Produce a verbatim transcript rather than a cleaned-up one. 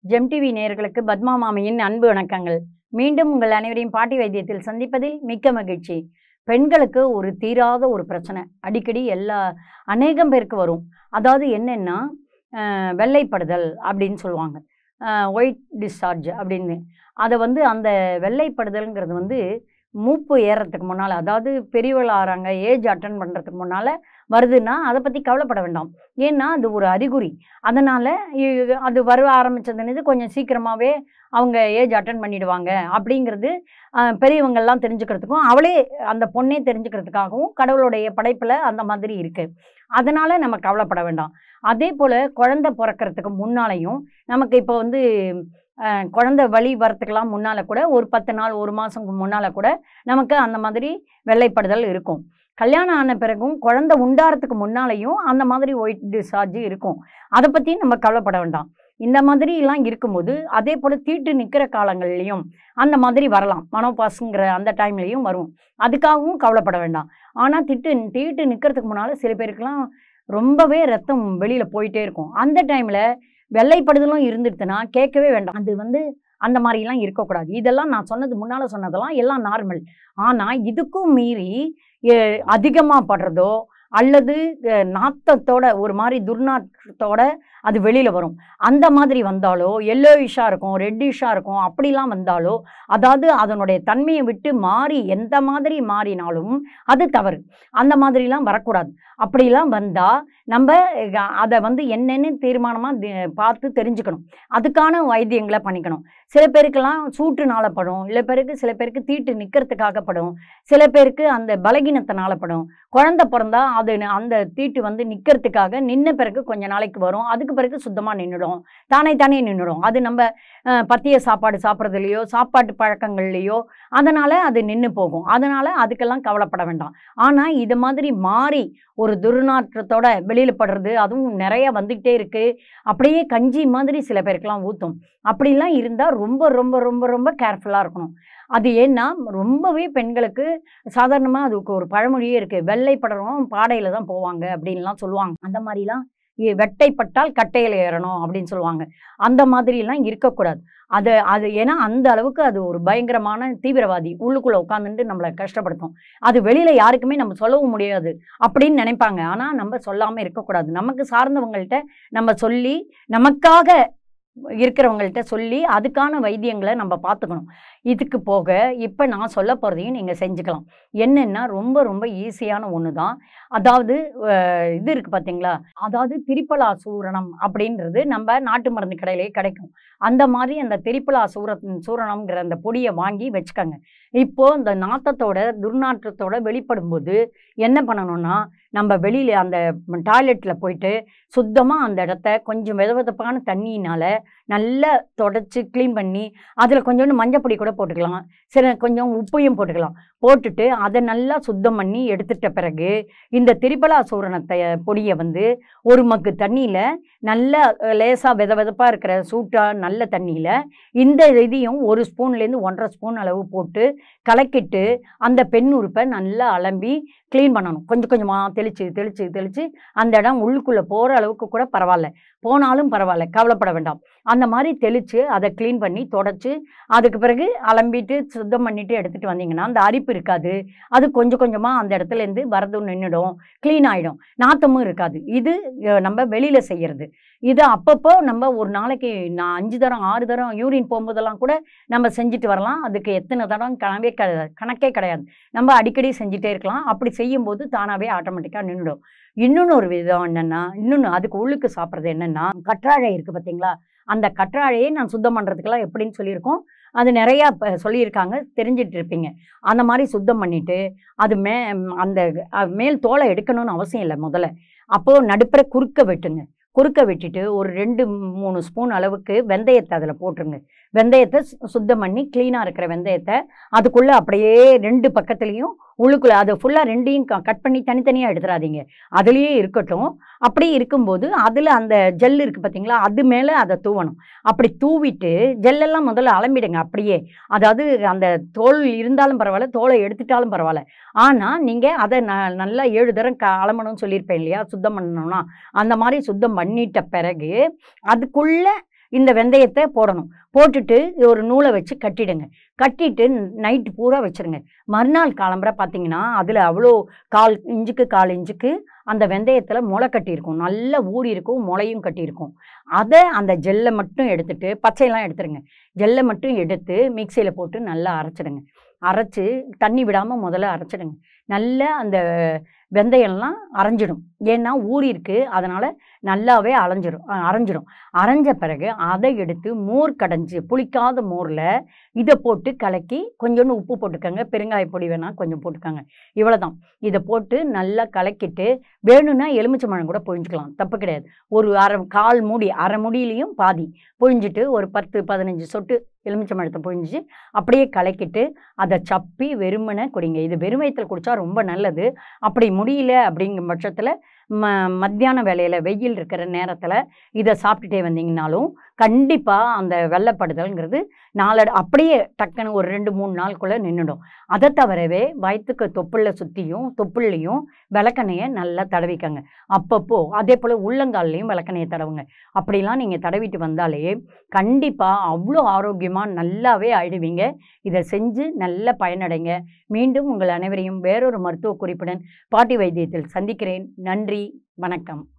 GeM TV நேயர்களுக்கு பத்மா மாமியின் அன்பு வணக்கங்கள். மீண்டும் உங்கள் அனைவரையும் பாட்டி வைத்தியத்தில் சந்திப்பதில் மிக்க மகிழ்ச்சி. பெண்களுக்கு ஒரு தீராத ஒரு பிரச்சனை அடிக்கடி எல்லா அநேகம் பேருக்கு வரும். அதாவது என்னன்னா அஹ், வெள்ளைப்படுதல் அப்படின்னு சொல்லுவாங்க. ஒயிட் டிஸ்சார்ஜ் அப்படின்னு. அதை வந்து அந்த வெள்ளைப்படுதல்ங்கிறது வந்து மூப்பு ஏறத்துக்கு முன்னால், அதாவது பெரியவள் ஆறாங்க ஏஜ் அட்டன் பண்ணுறதுக்கு முன்னால் வருதுன்னா அதை பற்றி கவலைப்பட வேண்டாம். ஏன்னா அது ஒரு அறிகுறி. அதனால் அது வர ஆரம்பித்ததுன்னு கொஞ்சம் சீக்கிரமாகவே அவங்க ஏஜ் அட்டன் பண்ணிடுவாங்க அப்படிங்கிறது அஹ், பெரியவங்கள்லாம் தெரிஞ்சுக்கிறதுக்கும் அவளே அந்த பொண்ணே தெரிஞ்சுக்கிறதுக்காகவும் கடவுளுடைய படைப்பில் அந்த மாதிரி இருக்குது. அதனால் நம்ம கவலைப்பட வேண்டாம். அதே போல் குழந்தை பிறக்கிறதுக்கு முன்னாலையும் நமக்கு இப்போ வந்து அஹ், குழந்தை வலி வரத்துக்கெல்லாம் முன்னால் கூட ஒரு பத்து நாள் ஒரு மாதம் முன்னால் கூட நமக்கு அந்த மாதிரி வெள்ளைப்படுதல் இருக்கும். கல்யாணம் ஆன பிறகும் குழந்தை உண்டாகிறதுக்கு முன்னாலேயும் அந்த மாதிரி ஒயிட் டிஸ்சார்ஜ் இருக்கும். அதை பற்றி நம்ம கவலைப்பட வேண்டாம். இந்த மாதிரிலாம் இருக்கும்போது அதே போல் தீட்டு நிற்கிற காலங்கள்லேயும் அந்த மாதிரி வரலாம். மனோபாஸுங்கிற அந்த டைம்லேயும் வரும். அதுக்காகவும் கவலைப்பட வேண்டாம். ஆனால் திட்டு தீட்டு நிற்கிறதுக்கு முன்னால் சில பேருக்குலாம் ரொம்பவே ரத்தம் வெளியில் போயிட்டே இருக்கும். அந்த டைமில் வெள்ளைப்படுதலும் இருந்துடுதுன்னா கேட்கவே வேண்டாம். அது வந்து அந்த மாதிரிலாம் இருக்கக்கூடாது. இதெல்லாம் நான் சொன்னது முன்னால் சொன்னதெல்லாம் எல்லாம் நார்மல். ஆனால் இதுக்கும் மீறி அதிகமாக படுறதோ அல்லது நாத்தத்தோட ஒரு மாதிரி துர்நாற்றத்தோட அது வெளியில் வரும். அந்த மாதிரி வந்தாலோ எல்லோயிஷாக இருக்கும், ரெட்டிஷாக இருக்கும், அப்படிலாம் வந்தாலோ அதாவது அதனுடைய தன்மையை விட்டு மாறி எந்த மாதிரி மாறினாலும் அது தவறு. அந்த மாதிரிலாம் வரக்கூடாது. அப்படிலாம் வந்தால் நம்ம அதை வந்து என்னென்னு தீர்மானமாக பார்த்து தெரிஞ்சுக்கணும். அதுக்கான வைத்தியங்களை பண்ணிக்கணும். சில பேருக்கெல்லாம் சூட்டுனால படும், சில பேருக்கு சில பேருக்கு தீட்டு நிற்கிறதுக்காக படும், சில பேருக்கு அந்த பலகீனத்தினால படும். குழந்தை பிறந்தா அது அந்த தீட்டு வந்து நிற்கிறதுக்காக நின்ன பிறகு கொஞ்ச நாளைக்கு வரும். அதுக்கு பிறகு சுத்தமாக நின்றுடும், தானே தானே நின்றுடும். அது நம்ம பத்திய சாப்பாடு சாப்பிட்றதுலையோ சாப்பாட்டு பழக்கங்கள்லையோ அதனால் அது நின்று போகும். அதனால் அதுக்கெல்லாம் கவலைப்பட வேண்டாம். ஆனால் இது மாதிரி மாறி ஒரு துர்நாற்றத்தோட வெளியில் படுறது அதுவும் நிறைய வந்துக்கிட்டே இருக்குது. அப்படியே கஞ்சி மாதிரி சில பேருக்கெல்லாம் ஊற்றும். அப்படிலாம் இருந்தால் ரொம்ப ரொம்ப ரொம்ப ரொம்ப கேர்ஃபுல்லாக இருக்கணும். அது ஏன்னா ரொம்பவே பெண்களுக்கு சாதாரணமாக அதுக்கு ஒரு பழமொழியே இருக்குது, வெள்ளைப்படணும் பாடையில் தான் போவாங்க அப்படின்லாம் சொல்லுவாங்க. அந்த மாதிரிலாம் வெட்டைப்பட்டால் கட்டையில் ஏறணும் அப்படின்னு சொல்லுவாங்க. அந்த மாதிரிலாம் இருக்கக்கூடாது. அது அது ஏன்னா அந்த அளவுக்கு அது ஒரு பயங்கரமான தீவிரவாதி உள்ளுக்குள்ளே உட்காந்துட்டு நம்மளை கஷ்டப்படுத்தும். அது வெளியில் யாருக்குமே நம்ம சொல்லவும் முடியாது அப்படின்னு நினைப்பாங்க. ஆனால் நம்ம சொல்லாமல் இருக்கக்கூடாது. நமக்கு சார்ந்தவங்கள்ட்ட நம்ம சொல்லி நமக்காக இருக்கிறவங்கள்ட்ட சொல்லி அதுக்கான வைத்தியங்களை நம்ம பார்த்துக்கணும். இதுக்கு போக இப்போ நான் சொல்ல போகிறதையும் நீங்கள் செஞ்சுக்கலாம். என்னென்னா ரொம்ப ரொம்ப ஈஸியான ஒன்று தான். அதாவது இது இருக்குது பார்த்தீங்களா, அதாவது திரிபலா சூரணம் அப்படின்றது நம்ம நாட்டு மருந்து கடையிலே கிடைக்கும். அந்த மாதிரி அந்த திரிபலா சூர சூரணம்ங்கிற அந்த பொடியை வாங்கி வச்சுக்கோங்க. இப்போது இந்த நாத்தத்தோட துர்நாற்றத்தோட வெளிப்படும்போது என்ன பண்ணணும்னா, நம்ம வெளியில் அந்த டாய்லெட்டில் போயிட்டு சுத்தமாக அந்த இடத்த கொஞ்சம் வெதவெதப்பான தண்ணியினால் நல்லா தொடச்சி க்ளீன் பண்ணி அதில் கொஞ்சோண்டு மஞ்சப்பொடி கூட போட்டுக்கலாம், சில கொஞ்சம் உப்பையும் போட்டுக்கலாம். போட்டுட்டு அதை நல்லா சுத்தம் பண்ணி எடுத்துட்ட பிறகு இந்த திரிபலா சூரணத்தை பொடியை வந்து ஒரு மக்கு தண்ணியில் நல்லா லேசாக வெத வெதப்பாக இருக்கிற சூட்டாக நல்ல தண்ணியில் இந்த இதையும் ஒரு ஸ்பூன்லேருந்து ஒன்றரை ஸ்பூன் அளவு போட்டு கலக்கிட்டு அந்த பெண் உறுப்பை நல்லா அலம்பி க்ளீன் பண்ணணும். கொஞ்சம் கொஞ்சமாக தெளித்து தெளித்து தெளித்து அந்த இடம் உள்ளுக்குள்ளே போகிற அளவுக்கு கூட பரவாயில்ல, போனாலும் பரவாயில்ல, கவலைப்பட வேண்டாம். அந்த மாதிரி தெளித்து அதை க்ளீன் பண்ணி தொடச்சி அதுக்கு பிறகு அலம்பிட்டு சுத்தம் பண்ணிவிட்டு எடுத்துகிட்டு வந்தீங்கன்னா அந்த அரிப்பு இருக்காது. அது கொஞ்சம் கொஞ்சமாக அந்த இடத்துலேருந்து வரதும் நின்றுடும், க்ளீன் ஆகிடும், நாத்தமும் இருக்காது. இது நம்ம வெளியில் செய்கிறது. இது அப்பப்போ நம்ம ஒரு நாளைக்கு நான் அஞ்சு தரம் ஆறு தரம் யூரின் போகும்போதெல்லாம் கூட நம்ம செஞ்சுட்டு வரலாம். அதுக்கு எத்தனை தரம் கனவே க கணக்கே கிடையாது. நம்ம அடிக்கடி செஞ்சுட்டே இருக்கலாம். அப்படி செய்யும்போது தானாகவே ஆட்டோமேட்டிக்காக நின்றுடும். இன்னொன்று ஒரு விதம் என்னென்னா, இன்னொன்று அதுக்கு உள்ளுக்கு சாப்பிட்றது என்னென்னா, கற்றாழை இருக்குது பார்த்தீங்களா, அந்த கற்றாழையை நான் சுத்தம் பண்ணுறதுக்கெல்லாம் எப்படின்னு சொல்லியிருக்கோம். அது நிறையா இப்போ சொல்லியிருக்காங்க, தெரிஞ்சிட்டு இருப்பீங்க. அந்த மாதிரி சுத்தம் பண்ணிவிட்டு அது மே அந்த மேல் தோலை எடுக்கணும்னு அவசியம் இல்லை. முதல்ல அப்போது நடுப்புற குறுக்க வெட்டுங்க. குறுக்க வெட்டிட்டு ஒரு ரெண்டு மூணு ஸ்பூன் அளவுக்கு வெந்தயத்தை அதில் போட்டுருங்க. வெந்தயத்தை சுத்தம் பண்ணி க்ளீனாக இருக்கிற வெந்தயத்தை அதுக்குள்ளே அப்படியே ரெண்டு பக்கத்துலேயும் உள்ளுக்குள்ளே அதை ஃபுல்லாக ரெண்டையும் க கட் பண்ணி தனித்தனியாக எடுத்துடாதீங்க, அதுலேயே இருக்கட்டும். அப்படி இருக்கும்போது அதில் அந்த ஜெல் இருக்குது பார்த்தீங்களா, அது மேலே அதை தூவணும். அப்படி தூவிட்டு ஜெல்லெல்லாம் முதல்ல அலம்பிடுங்க அப்படியே. அதாவது அந்த தோல் இருந்தாலும் பரவாயில்ல, தோலை எடுத்துட்டாலும் பரவாயில்ல. ஆனால் நீங்கள் அதை ந நல்லா ஏழு தரம் க அலம்பணும்னு சொல்லியிருப்பேன் இல்லையா, சுத்தம் பண்ணணும்னா அந்த மாதிரி சுத்தம் பண்ணிட்ட பிறகு அதுக்குள்ளே இந்த வெந்தயத்தை போடணும். போட்டுட்டு ஒரு நூலை வச்சு கட்டிடுங்க. கட்டிட்டு நைட்டு பூரா வச்சுருங்க. மறுநாள் காலம்பற பார்த்தீங்கன்னா அதில் அவ்வளோ கால் இன்ச்சுக்கு கால் இன்ச்சுக்கு அந்த வெந்தயத்தில் முளை கட்டியிருக்கும். நல்லா ஊறி இருக்கும், முளையும் கட்டியிருக்கும். அதை அந்த ஜெல்லை மட்டும் எடுத்துட்டு பச்சையெல்லாம் எடுத்துருங்க. ஜெல்லை மட்டும் எடுத்து மிக்சியில் போட்டு நல்லா அரைச்சிடுங்க. அரைச்சி தண்ணி விடாமல் முதல்ல அரைச்சிடுங்க. நல்லா அந்த வெந்தயம்லாம் அரைஞ்சிடும். ஏன்னா ஊறி இருக்குது, அதனால் நல்லாவே அலைஞ்சிரும் அரைஞ்சிடும். அரைஞ்ச பிறகு அதை எடுத்து மோர் கடைஞ்சி புளிக்காத மோரில் இதை போட்டு கலக்கி கொஞ்சோண்டு உப்பு போட்டுக்கோங்க. பெருங்காய பொடி வேணால் கொஞ்சம் போட்டுக்கோங்க. இவ்வளோ தான். இதை போட்டு நல்லா கலக்கிட்டு வேணும்னா எலுமிச்சம்பழம் கூட புழிஞ்சிக்கலாம், தப்பு கிடையாது. ஒரு அரை கால் மூடி அரை முடியிலையும் பாதி புழிஞ்சிட்டு ஒரு பத்து பதினஞ்சு சொட்டு எலுமிச்சம்பழத்தை புழிஞ்சி அப்படியே கலக்கிட்டு அதை சப்பி வெறுமனை குடிங்க. இது வெறும் வயிற்றில் குடித்தா ரொம்ப நல்லது. அப்படி முடியல அப்படிங்கும் பட்சத்தில் ம மத்தியான வேளையில் வெயில் இருக்கிற நேரத்தில் இதை சாப்பிட்டுட்டே வந்தீங்கன்னாலும் கண்டிப்பாக அந்த வெள்ளைப்படுதல்ங்கிறது நாளை அப்படியே டக்குன்னு ஒரு ரெண்டு மூணு நாளுக்குள்ளே நின்றுடும். அதை தவிரவே வயிற்றுக்கு தொப்புள்ள சுற்றியும் தொப்புள்ளையும் விளக்கெண்ணையை நல்லா தடவிக்கங்க. அப்பப்போ அதே போல் உள்ளங்கால்லையும் விளக்கெண்ணையை தடவுங்க. அப்படிலாம் நீங்கள் தடவிட்டு வந்தாலே கண்டிப்பாக அவ்வளோ ஆரோக்கியமாக நல்லாவே ஆயிடுவீங்க. இதை செஞ்சு நல்ல பயனடைங்க. மீண்டும் உங்கள் அனைவரையும் வேறொரு மருத்துவ குறிப்புடன் பாட்டி வைத்தியத்தில் சந்திக்கிறேன். நன்றி, வணக்கம்.